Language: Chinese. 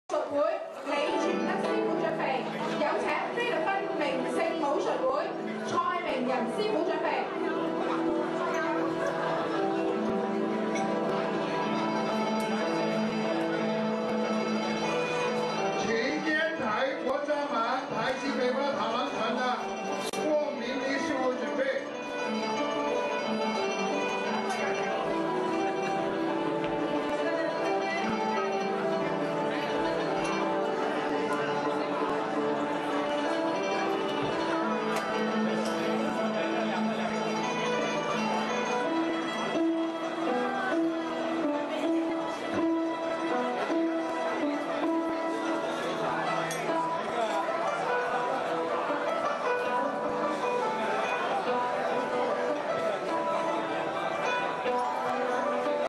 術會，李全德師傅準備，有請菲律賓名勝武術會蔡明仁師傅準備。